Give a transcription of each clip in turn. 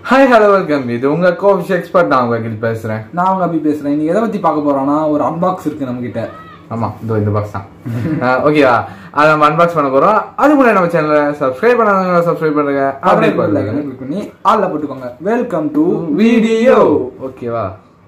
Hi, hello, welcome. இது உங்க Kofi expert. நான் உங்க கிட்ட பேசுறேன். நான் உங்க அபி பேசுறேன். இன்னைக்கு எதை பத்தி பார்க்க போறோம்னா ஒரு அன்பாக்ஸ் இருக்கு நம்ம கிட்ட. ஆமா, இந்த பாக்ஸ் தான். ஓகேவா? அத நம்ம அன்பாக்ஸ் பண்ண போறோம். அது கூட நம்ம சேனலை சப்ஸ்கிரைப் பண்ணாதவங்க சப்ஸ்கிரைப் பண்ணுங்க. அப்படியே கிளிக் பண்ணி ஆல்ல போட்டுக்கோங்க. Welcome to video. ஓகேவா?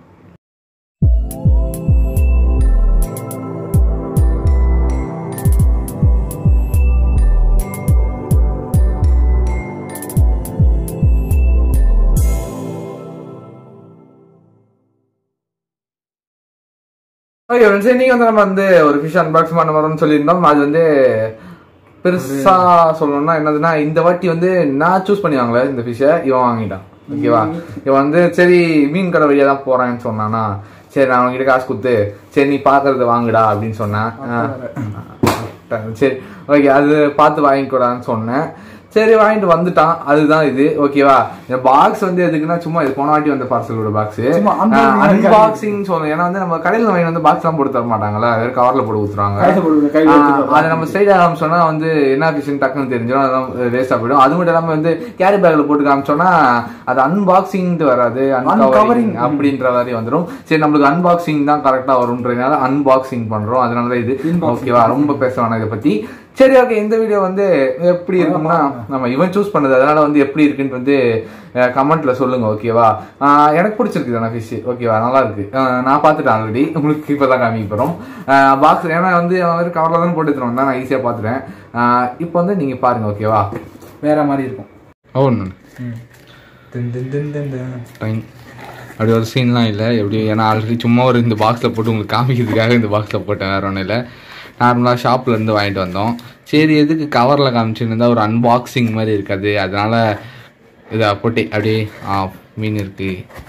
ஓகே ஃப்ரெண்ட்ஸ், இன்னைக்கு வந்து நம்ம வந்து ஒரு ஃபிஷ் அன்பாக்ஸ் பண்ண வரோம்னு சொல்லியிருந்தோம். அது வந்து பெருசா சொல்லணும்னா என்னதுன்னா, இந்த வாட்டி வந்து நான் சூஸ் பண்ணி வாங்கல இந்த ஃபிஷ்ஷை, இவன் வாங்கிட்டான். ஓகேவா? இவன் வந்து சரி மீன் கடை வழியா தான் போறான்னு சொன்னானா, சரி நான் அவங்ககிட்ட காசு கொடுத்து சரி நீ பாக்குறத வாங்குடா அப்படின்னு சொன்னேன். சரி ஓகே, அது பார்த்து வாங்கிக்கூடாதுன்னு சொன்னேன். சரி வாங்கிட்டு வந்துட்டான். அதுதான் இது. ஓகேவா? இந்த பாக்ஸ் வந்து எதுக்குன்னா, சும்மா இது போன வாட்டி வந்த பார்சலோட பாக்ஸ் அன்பாக்சிங் சொல்லணும். ஏன்னா வந்து நம்ம கடையில் வாங்கி வந்து பாக்ஸ் எல்லாம் போட்டு தர மாட்டாங்களா, வேற கவர்ல போட்டு ஊத்துறாங்க. அதை நம்ம ஸ்ட்ரைட் காமிச்சோம்னா வந்து என்ன ஃபிஷ் டக்குன்னு தெரிஞ்சிடும், அதெல்லாம் வேஸ்டா போயிடும். அது மட்டும் இல்லாம வந்து கேரி பேக்ல போட்டு காமிச்சோம்னா அது அன்பாக்சிங் வராது, அன்கவரிங் அப்படின்ற மாதிரி வந்துடும். சரி நம்மளுக்கு அன்பாக்சிங் தான் கரெக்டா வரும்ன்றதுனால அன்பாக்சிங் பண்றோம். அதனாலதான் இது. ஓகேவா? ரொம்ப பேச வேணாம் இதை பத்தி. சரி ஓகே, இந்த வீடியோ வந்து எப்படி இருக்கும்னா, நம்ம இவன் சூஸ் பண்ணது, அதனால வந்து எப்படி இருக்குன்னு வந்து கமெண்ட்ல சொல்லுங்க. ஓகேவா? எனக்கு பிடிச்சிருக்கு தானே ஃபிஷ். ஓகேவா? நல்லா இருக்கு. நான் பார்த்துட்டேன் ஆல்ரெடி. உங்களுக்கு இப்பதான் காமிக்க போறோம் பாக்ஸ். ஏன்னா வந்து அவன் கவர்ல தான் போட்டு எடுத்துருவோம் தான், நான் ஈஸியா பார்த்துட்டேன். இப்போ வந்து நீங்க பாருங்க. ஓகேவா? வேற மாதிரி இருக்கும். அப்படி ஒரு சீன்லாம் இல்லை எப்படி, ஏன்னா ஆல்ரெடி சும்மா ஒரு இந்த பாக்ஸில் போட்டு உங்களுக்கு காமிக்கிறதுக்காக இந்த பாக்ஸில் போட்டேன், வேற ஒன்றும் இல்லை. நார்மலாக ஷாப்பில் இருந்து வாங்கிட்டு வந்தோம். சரி எதுக்கு கவரில் காமிச்சுன்னு இருந்தால் ஒரு அன்பாக்சிங் மாதிரி இருக்காது, அதனால இதை போட்டு அப்படியே மீன் இருக்கு,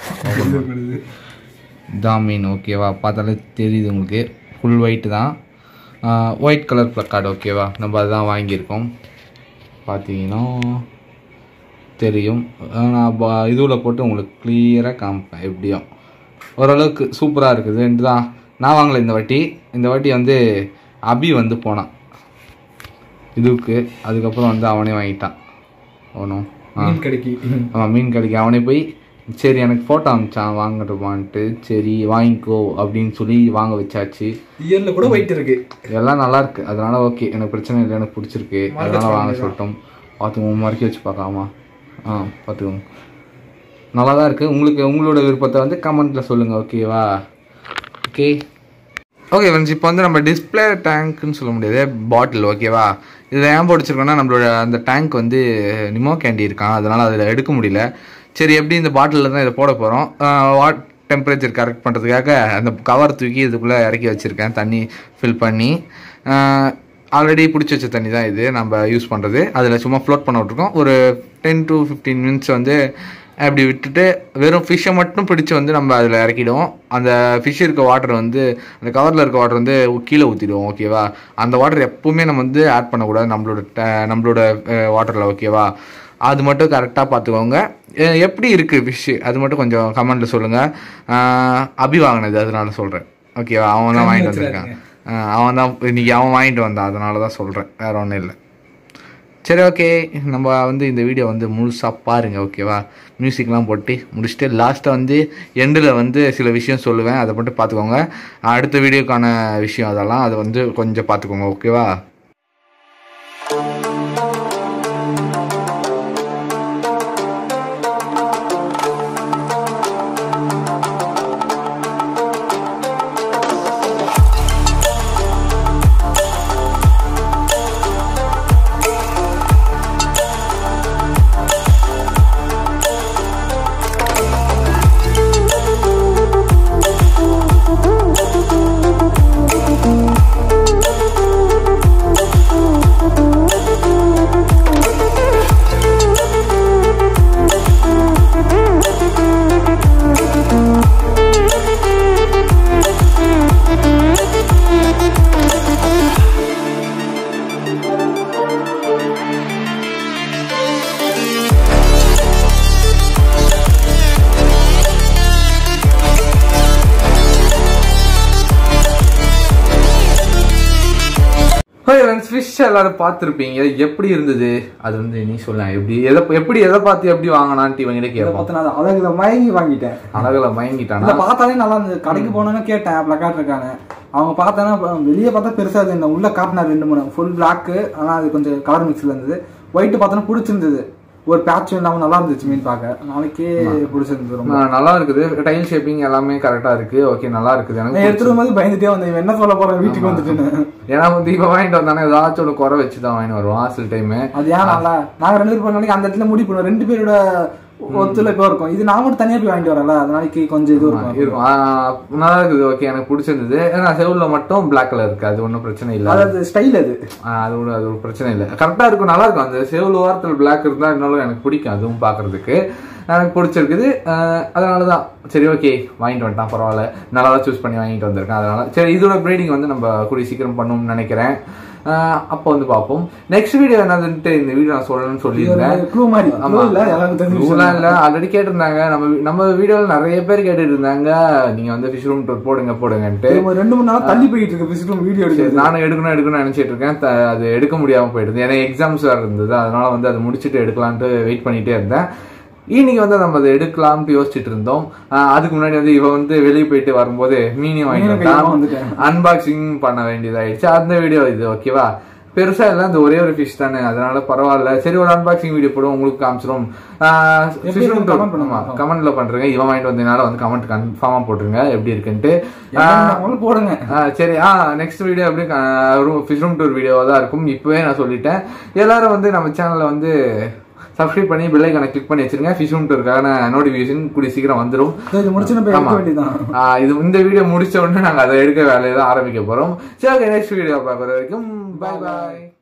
இதான் மீன். ஓகேவா? பார்த்தாலே தெரியுது உங்களுக்கு, ஃபுல் ஒயிட் தான், ஒயிட் கலர் ப்ளக்கார்டு. ஓகேவா? நம்ம அதுதான் வாங்கியிருக்கோம். பார்த்தீங்கன்னா தெரியும். நான் இதுவில் போட்டு உங்களுக்கு கிளியராக காமிப்பேன். எப்படியும் ஓரளவுக்கு சூப்பராக இருக்குது. தான் நான் வாங்கலை இந்த வாட்டி வந்து அபி வந்து போனான் இதுக்கு. அதுக்கப்புறம் வந்து அவனே வாங்கிட்டான். அவனும் மீன் கடைக்கு அவனே போய் சரி எனக்கு ஃபோட்டோ அனுப்பிச்சான் வாங்கட்டுமான்ட்டு. சரி வாங்கிக்கோ அப்படின்னு சொல்லி வாங்க வச்சாச்சு. இயர்ல கூட ஒயிட் இருக்கு, எல்லாம் நல்லா இருக்கு. அதனால ஓகே, எனக்கு பிரச்சனை இல்லை, எனக்கு பிடிச்சிருக்கு, அதனால வாங்க சொல்லிட்டோம். பார்த்துக்கோங்க, மறைக்க வச்சு பார்க்காமா. பார்த்துக்கோங்க, நல்லா தான் இருக்குது. உங்களோட விருப்பத்தை வந்து கமெண்ட்டில் சொல்லுங்கள். ஓகேவா? ஓகே ஃப்ரெண்ட்ஸ், இப்போ வந்து நம்ம டிஸ்பிளே டேங்க்னு சொல்ல முடியாது, பாட்டில். ஓகேவா? இதில் ஏன் போட்டுச்சிருக்கோன்னா, நம்மளோட அந்த டேங்க் வந்து நிமோ கேண்டி இருக்கான், அதனால் அதில் எடுக்க முடியல. சரி எப்படி இந்த பாட்டிலில் தான் இதை போட போகிறோம். டெம்பரேச்சர் கரெக்ட் பண்ணுறதுக்காக அந்த கவர் தூக்கி இதுக்குள்ளே இறக்கி வச்சுருக்கேன், தண்ணி ஃபில் பண்ணி. ஆல்ரெடி பிடிச்சி வச்ச தண்ணி தான் இது நம்ம யூஸ் பண்ணுறது. அதில் சும்மா ஃப்ளோட் பண்ண விட்ருக்கோம். ஒரு 10 to 15 மினிட்ஸ் வந்து அப்படி விட்டுட்டு வெறும் ஃபிஷ்ஷை மட்டும் பிடிச்சி வந்து நம்ம அதில் இறக்கிடுவோம். அந்த ஃபிஷ் இருக்க வாட்டர் வந்து, அந்த கவரில் இருக்க வாட்டர் வந்து கீழே ஊற்றிடுவோம். ஓகேவா? அந்த வாட்டர் எப்பவுமே நம்ம வந்து ஆட் பண்ணக்கூடாது நம்மளோட வாட்டரில். ஓகேவா? அது மட்டும் கரெக்டாக பார்த்துக்கோங்க. எப்படி இருக்குது ஃபிஷ்ஷு அது மட்டும் கொஞ்சம் கமெண்ட்டில் சொல்லுங்கள். அபி வாங்கினது அதனால சொல்கிறேன். ஓகேவா? அவன் தான் வாங்கிட்டு வந்திருக்கான். அவன் தான் இன்றைக்கி அவன் வாங்கிட்டு வந்தான், அதனால தான் சொல்கிறேன், வேறு ஒன்றும் இல்லை. சரி ஓகே, நம்ம வந்து இந்த வீடியோ வந்து முழுசாக பாருங்கள். ஓகேவா? மியூசிக்லாம் போட்டு முடிச்சுட்டு லாஸ்ட்டாக வந்து எண்டில் வந்து சில விஷயம் சொல்லுவேன், அதை மட்டும் பார்த்துக்கோங்க. அடுத்த வீடியோக்கான விஷயம் அதெல்லாம் அதை வந்து கொஞ்சம் பார்த்துக்கோங்க. ஓகேவா? ஃபிஷ் எல்லாரும் பார்த்துருப்பீங்க, எப்படி இருந்தது அது வந்து நீ சொல்ல, எப்படி எதை பார்த்து எப்படி வாங்கினான்ட்டு இவங்க கேட்போம். அழகுல மயங்கி வாங்கிட்டேன். அழகுல மயங்கிட்டானா? பார்த்தாலே நல்லா இருந்தது. கடைக்கு போனோன்னு கேட்டேன், பிளக்காட் இருக்காங்க. அவங்க பார்த்தேன்னா வெளியே பார்த்தா பெருசா இருந்தது, உள்ள காட்டினா 2-3 ஃபுல் பிளாக். ஆனா அது கொஞ்சம் கலர் மிக்ஸ்ல இருந்தது. ஒயிட் பார்த்தோன்னா பிடிச்சிருந்தது, ஒரு பேட்ச் இல்லாம நல்லா இருந்துச்சு மீன் பார்க்க. நாளைக்கே பிடிச்சிருந்தது, ரொம்ப நல்லா இருக்குது. டைல் ஷேப்பிங் எல்லாமே கரெக்டா இருக்கு. ஓகே, நல்லா இருக்குது. எனக்கு எடுத்துட்டு போது பயந்துட்டே வந்தேன், என்ன சொல்ல போறேன் வீட்டுக்கு வந்துட்டுன்னு. ஏன்னா வந்து இப்ப வாங்கிட்டு வந்தானே ஏதாச்சும் ஒரு குறை வச்சுதான் வாங்கிட்டு வருவான் சில டைம். அது ஏன் நல்லா நாங்க 2 பேர் போன அந்த இடத்துல முடி பண்ணுவோம், 2 பேரோட ஒத்துழைப்பா இருக்கும். இது நான் மட்டும் தனியா போய் வாங்கிட்டு வரல, அதனால கொஞ்சம் இது இருக்கும். நல்லா இருக்குது. ஓகே, எனக்கு பிடிச்சிருந்தது. ஏன்னா செவுல மட்டும் பிளாக் கலர் இருக்கு, அது ஒன்றும் பிரச்சனை இல்லை. அதாவது ஸ்டைல் அது ஒரு பிரச்சனை இல்லை, கரெக்டா இருக்கும், நல்லா இருக்கும். அந்த செவுல ஓரத்தில் பிளாக் இருந்தா இன்னொரு எனக்கு பிடிக்கும், அதுவும் பாக்குறதுக்கு எனக்கு பிடிச்சிருக்குது. அதனாலதான் சரி ஓகே வாங்கிட்டு வந்துட்டான், பரவாயில்ல, நல்லா சூஸ் பண்ணி வாங்கிட்டு வந்திருக்கேன். அதனால சரி, இதோட ப்ரீடிங் வந்து நம்ம கூடிய சீக்கிரம் பண்ணணும்னு நினைக்கிறேன். அப்போ வந்து பார்ப்போம். நெக்ஸ்ட் வீடியோ என்னதுன்ட்டு இந்த வீடியோ நான் சொல்லணும்னு சொல்லியிருந்தேன். ஆல்ரெடி கேட்டிருந்தாங்க, நம்ம வீடியோல நிறைய பேர் கேட்டுட்டு இருந்தாங்க, நீங்க வந்து ஃபிஷ் ரூம் டூர் போடுங்கன்ட்டு. 2-3 நாள் தள்ளி போயிட்டு இருக்கு ஃபிஷ் ரூம் வீடியோ. நானும் எடுக்கணும்னு நினைச்சிட்டு இருக்கேன், அது எடுக்க முடியாம போயிடுது. ஏன்னா எக்ஸாம்ஸ் வேற இருந்தது, அதனால வந்து அதை முடிச்சுட்டு எடுக்கலான்ட்டு வெயிட் பண்ணிட்டே இருந்தேன். இன்னைக்கு வந்து நம்ம அதை எடுக்கலாம்னு யோசிச்சுட்டு இருந்தோம். அதுக்கு முன்னாடி வந்து இவ வந்து வெளியே போயிட்டு வரும்போது மீனியம் வாங்கிட்டு அன்பாக்சிங் பண்ண வேண்டியதாயிடுச்சு. அந்த வீடியோ இது. ஓகேவா, பெருசா இல்ல, இந்த ஒரே ஒரு ஃபிஷ் தானே, அதனால பரவாயில்ல. சரி, ஒரு அன்பாக்சிங் வீடியோ போடுவோம், உங்களுக்கு காமிச்சிரும். கமெண்ட்ல பண்றேங்க, இவன் வாங்கிட்டு வந்ததுனால வந்து கமெண்ட் கன்ஃபார்மா போட்டுருங்க எப்படி இருக்குன்ட்டு போடுங்க. சரி, நெக்ஸ்ட் வீடியோ எப்படி ஃபிஷ் ரூம் டூர் வீடியோவா தான் இருக்கும். இப்பவே நான் சொல்லிட்டேன். எல்லாரும் வந்து நம்ம சேனல்ல வந்து சப்ஸ்கிரைப் பண்ணி பெல் ஐகானை கிளிக் பண்ணி வச்சிருங்க. ஃபிஷ் ரூம் டூருக்கான நோட்டிபிகேஷன் கூடிய சீக்கிரம் வந்துடும். இந்த வீடியோ முடிச்ச உடனே நாங்க அதை எடுக்க வேலையை தான் ஆரம்பிக்க போறோம். சரி, நெக்ஸ்ட் வீடியோ பார்க்குற வரைக்கும் பாய் பாய்.